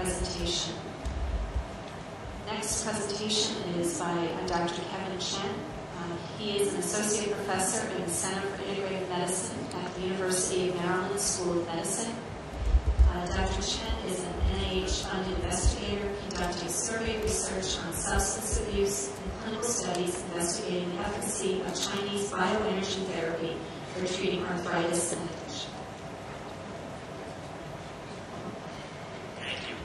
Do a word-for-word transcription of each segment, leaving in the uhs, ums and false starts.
presentation. Next presentation is by uh, Doctor Kevin Chen. Uh, he is an associate professor in the Center for Integrative Medicine at the University of Maryland School of Medicine. Uh, Doctor Chen is an N I H-funded investigator conducting survey research on substance abuse and clinical studies investigating the efficacy of Chinese bioenergy therapy for treating arthritis and addiction. Thank you.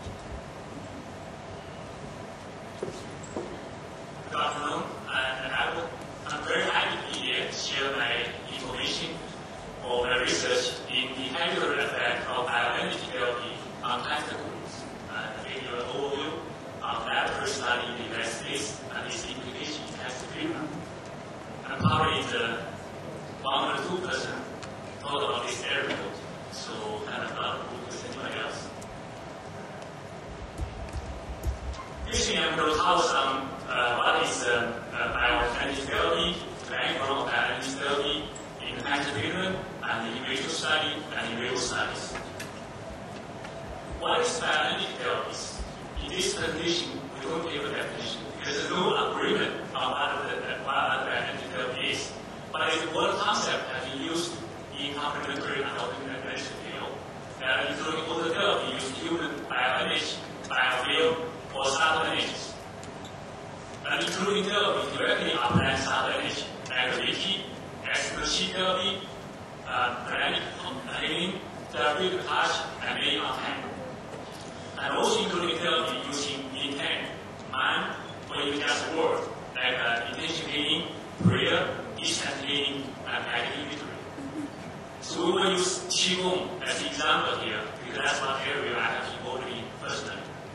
Good afternoon. And I will, I'm very happy to be here to share my information or my research in the inhibitory effect of bioenergy therapy on cancer groups. And I'll give you an overview of that first study in the United States and its implication in cancer treatment. And probably the one or two percent thought about this area, so kind of not good with anybody else. Usually I'm going to talk some uh, what is uh, uh, bioenergy therapy, the background of bioenergy therapy in cancer treatment, and the in vitro study and in vivo studies. What is bioenergy therapies? In this presentation, we don't give a definition. There's no agreement on what the what bioenergy therapy is. But it's one concept that is used in complementary and alternative medicine field, that including other therapy using human bioenergy, biofield, or subtle energies. And including therapy directly applying subtle energy, like Reiki, exponential therapy, uh, pranic healing, therapeutic touch, and many on time. And also including therapy using intent, mind, or even just word, like uh, intention healing, prayer, distance healing, and inhibitory. So we will use Qigong as an example here, because that's one area I have involved in personally.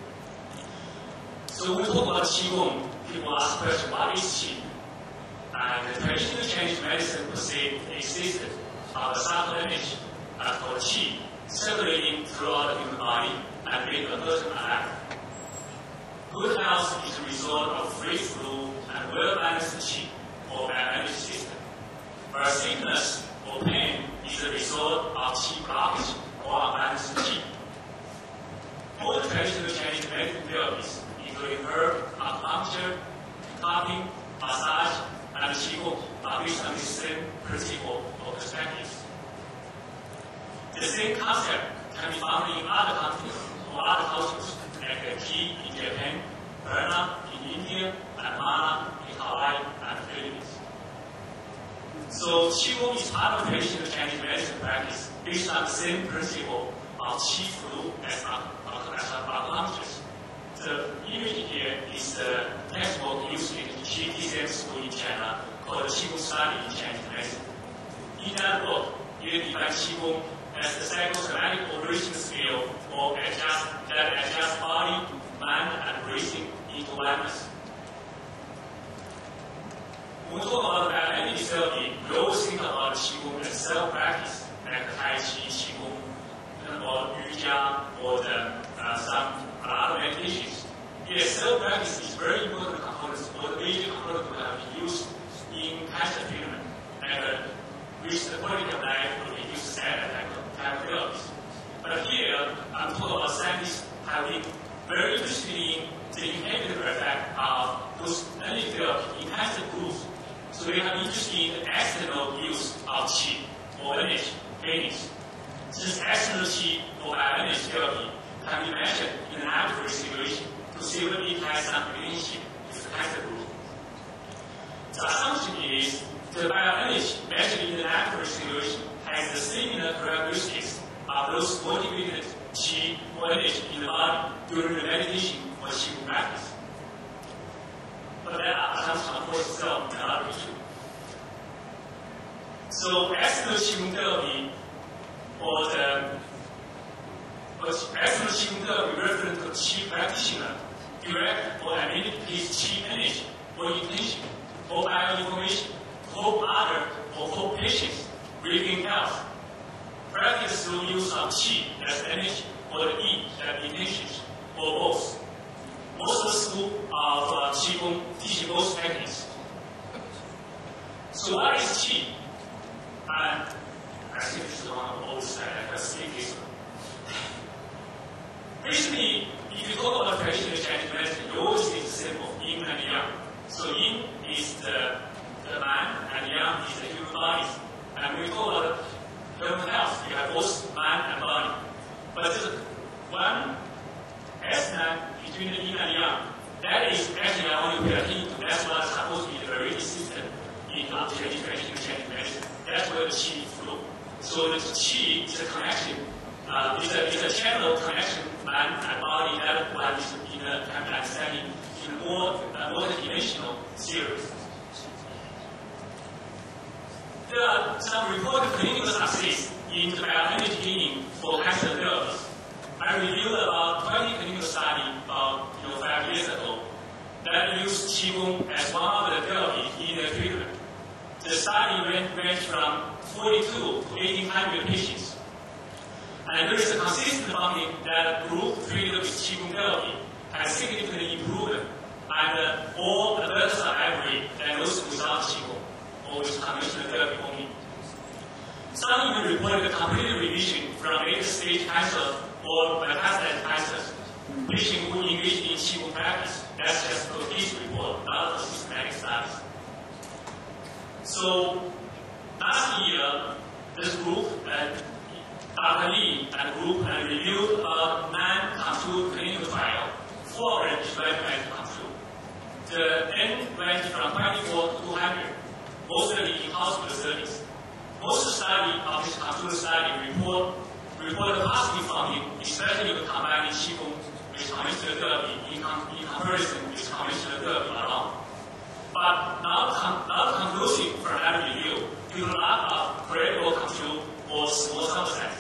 So when we talk about Qigong, people ask the question, what is Qi? And the traditional Chinese medicine perceived existed of a subtle energy uh, called Qi, circulating throughout the human body and make a person alive. Good health is a result of free flow and well-balanced Qi, or bioenergy system. Where sickness or pain is a result of Qi blockage or unbalanced Qi. All the traditional Chinese medical therapies, including herb, acupuncture, cupping, massage, and Qigong, are based on the same principle or perspectives. The same concept can be found in other countries or other cultures, like tea in Japan, Burma in India, and Mana in Hawaii and the Philippines. So Qigong is part of traditional Chinese medicine practice based on the same principle of Qi flow as acupuncture. The image here is the textbook used in the Qi T C M school in China called the Qigong Study in Chinese Medicine. In that book, you define Qigong as the psychosomatic operation skill or adjust, that adjusts body, mind, and breathing into oneness. When we talk about bioenergy therapy, we always think about Qigong as self-practice, like Tai Chi, Qigong, or Yu Jia, or the, uh, some other meditations. Yes, self-practice is very important component, or the major component that have been used in cancer treatment, and uh, which the quality of life will reduce side effect type of therapies. But here, I'm talking about scientists have been very interested in the inhibitory effect of those energy therapy in cancer groups. So they are interested in the external use of Qi or energy, energy. This external Qi or bioenergy therapy can be measured in an laboratory situation to see whether it has some relationship with the cancer group. The assumption is the bioenergy measured in the laboratory situation has the similar characteristics of those motivated Qi or energy in the body during the meditation or Qigong practice. But that assumption, of course, itself may not be true. So, external Qigong therapy, or the external Qigong therapy referring to Qi practitioner, direct or immediate his Qi energy or intention or bioinformation, hope other or hope patients regain health. Practice through use of Qi as energy or the E as intentions or both. Most of the school of uh, Qigong teach both techniques. So what is Qi? And I think this is one of the old slides. I can speak this one. Basically, if you talk about traditional Chinese medicine, you always see the symbol, yin and yang. So yin is the, the man, and yang is the human body. And when we talk about human health, you have both man and body. But there's one aspect between the yin and yang. That is actually I want to pay attention to. That's what is supposed to be the variety system in traditional Chinese medicine. That's where the qi flow. So the qi is a connection. Uh, it's, a, it's a channel connection, man and body, that one is in a kind of understanding in a more uh, multi-dimensional series. There are some reported clinical success in the bioenergy healing for cancer therapies. I reviewed about twenty clinical studies about you know, five years ago that used Qigong as one of the therapies in the treatment. The study ranged from forty-two to eighteen hundred patients. And there is a consistent finding that group treated with Qigong therapy has significantly improved, and uh, all the better survivor than those without Qigong or with conventional therapy only. Some even reported a complete remission from later stage cancer or metastatic cancers. Patients who engaged in Qigong practice, that's just a case report, not a systematic studies. So last year, this group, uh, Doctor Lee and group and reviewed a non-controlled clinical trial, four range randomized control. The N ranged from twenty-four to two hundred, mostly in hospital settings. Most study of this controlled study report reported positive finding, especially with combining Qigong with conventional therapy in, com in comparison with conventional therapy alone. But not, not conclusive from that review due to lack of credible control or small sample size.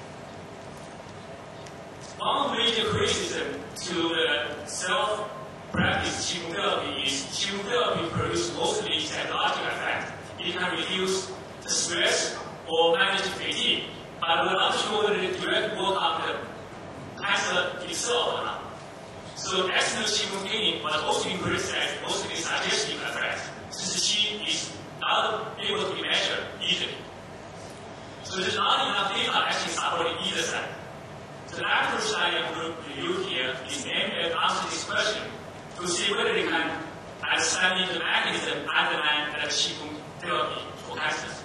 One major criticism to the self-practice Qigong therapy is Qigong therapy produces mostly psychological effect. It can reduce the stress or manage fatigue, but will not show the direct work on the cancer itself or not. So external Qigong healing was also been criticized mostly suggestive effect, since Qi is not able to be measured easily. So there's not enough data actually supporting either side. The lateral study I'm going to review here is aimed at answering this question to see whether they can understand the mechanism underlying the Qigong therapy for cancers.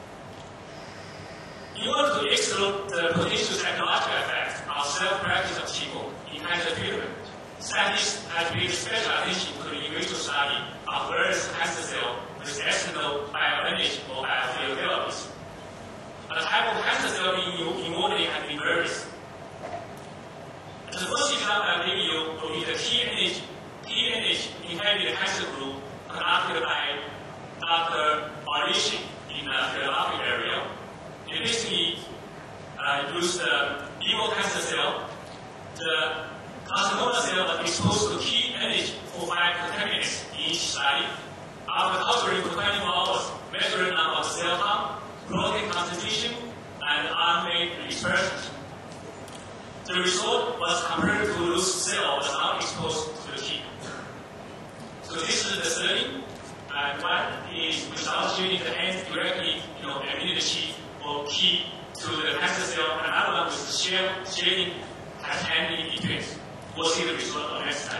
In order to explore the potential psychological effects of self-practice of Qigong in cancer treatment, scientists have paid special attention to the in vitro study of various cancer cells with external bioenergy or biofield therapies. A type of cancer cell being involved has been various. The first example I give you will be the T N H, T N H inhibited cancer group conducted by Doctor Marishi in the Philadelphia area. They basically uh, used the vivo cancer cell. The carcinoma cell was exposed to T N H for five to ten minutes in each study. After culturing for twenty-four hours, measuring number of cell count, protein concentration, and R N A expression. The result was compared to those cells that are not exposed to the T. So this is the study, and one is without shooting the hand directly, you know, emitting the T or key to the cancer cell, and another one with shell, shading has hand in between. We'll see the result on next time.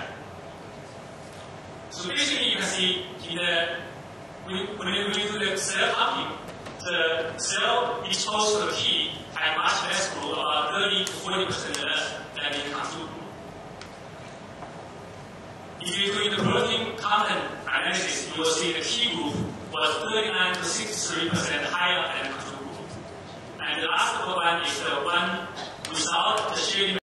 So basically, you can see in the when you do the cell counting, the cell exposed to the T had much less group, about thirty to forty percent less than in the control group. If you do the protein content analysis, you will see the T group was thirty-nine to sixty-three percent higher than the control group. And the last one is the one without the shading.